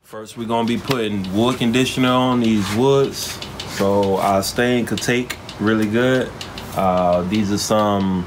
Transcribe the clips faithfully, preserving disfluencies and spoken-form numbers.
First, we're gonna be putting wood conditioner on these woods, so our stain could take really good. Uh, these are some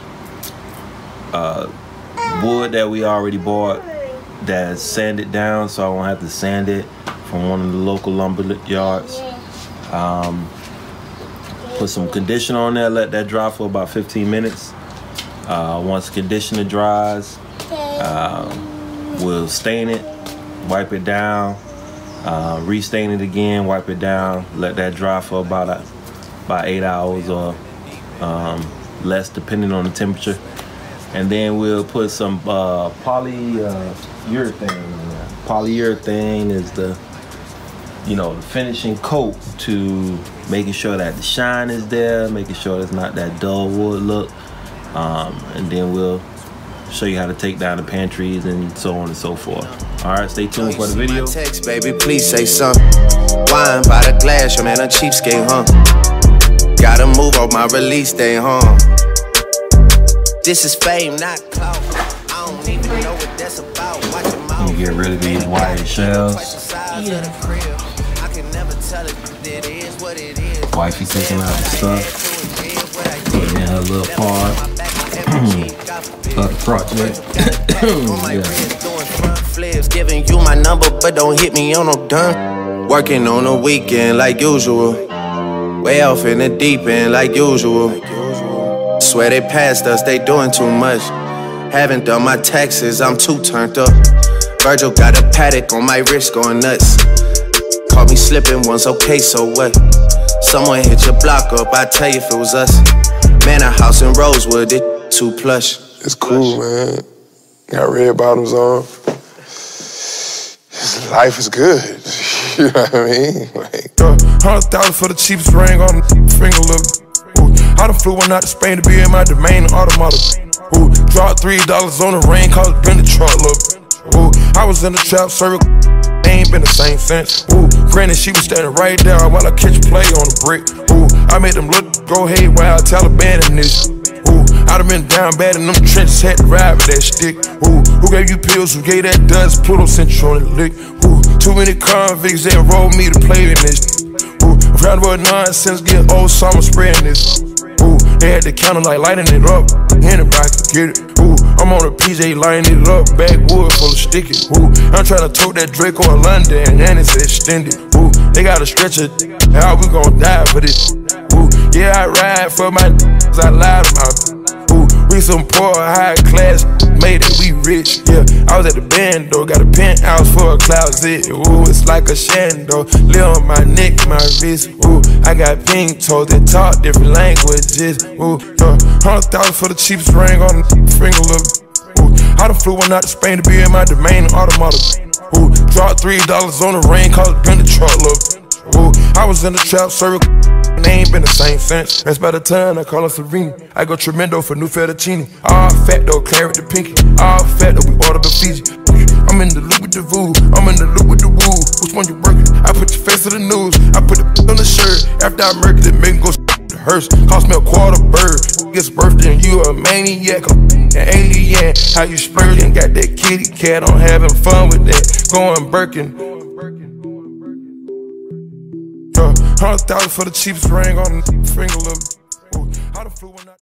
uh, wood that we already bought that's sanded down, so I won't have to sand it from one of the local lumber yards. Um, put some conditioner on there, let that dry for about fifteen minutes. Uh, once conditioner dries, uh, we'll stain it, wipe it down, uh, re-stain it again, wipe it down, let that dry for about a, about eight hours or um, less, depending on the temperature. And then we'll put some uh, polyurethane. Uh, polyurethane is the, you know, the finishing coat to making sure that the shine is there, making sure it's not that dull wood look. Um, and then we'll show you how to take down the pantries and so on and so forth. All right, stay tuned for the video. Text, baby, please say something. Wine by the glass, your man a cheapskate, huh? Gotta move on my release day, huh? This is fame, not clout. I don't even know what that's about. Watch your mouth. You get rid of these white shells. Yeah. I can never tell it. It is what it is. Wifey taking out the stuff, putting in her little part. Uh, project. Yeah. Giving you my number, but don't hit me on no done. Working on a weekend like usual. Way off in the deep end like usual. Swear they passed us, they doing too much. Haven't done my taxes, I'm too turned up. Virgil got a paddock on my wrist going nuts. Caught me slipping once, okay, so what? Someone hit your block up, I tell you if it was us. Man, a house in Rosewood, it too plush. It's cool, man. Got red bottoms on. Life is good. You know what I mean? Like, uh, Hundred thousand for the cheapest ring on the finger, look. Ooh, I done flew one out to Spain to be in my domain, automata. Ooh, dropped three dollars on the ring, cause it been the truck, look. Ooh, I was in the trap, serving. Ain't been the same since. Ooh, granted she was standing right there while I catch play on the brick. Ooh, I made them look go haywire, Taliban in this. Ooh, I done been down bad in them trenches, had to ride with that stick. Ooh, who gave you pills? Who gave that dust? Pluto sent you on the lick. Ooh, too many convicts that enrolled me to play in this. Ooh, round about nonsense, get old, so I'm spreading this. Ooh, they had the counter like lighting it up. Anybody can get it. Ooh, I'm on a P J lighting it up. Backwood full of sticky. Ooh, I'm trying to tote that Draco in London and it's extended. Ooh, they got a stretcher. How we gon' die for this? Ooh, yeah, I ride for my I lied about. Ooh, we some poor high class, made it, we rich. Yeah, I was at the band though, got a penthouse for a closet. Ooh, it's like a shando, live on my neck, my wrist. Ooh, I got pink toes that talk different languages. Ooh, uh, hundred thousand for the cheapest ring on the finger, look. Ooh, I done flew one out to Spain to be in my domain, automata. Ooh, dropped three dollars on the ring, cause it been the truck, look. Ooh, I was in the trap, serving. They ain't been the same since. That's by the time I call her Serena. I go tremendo for new fettuccine. All fat though, claret the pinky. All fat though, we order the Fiji. I'm in the loop with the voo. I'm in the loop with the woo. Which one you working? I put your face to the news. I put the on the shirt. After I murdered it, make go the hearse. Cost me a quarter bird. It's birthday and you a maniac. An alien. How you splurging? Got that kitty cat. I'm having fun with that. Going Birkin. Hundred thousand for the cheapest ring on the finger, look. Ooh, I done flew one out.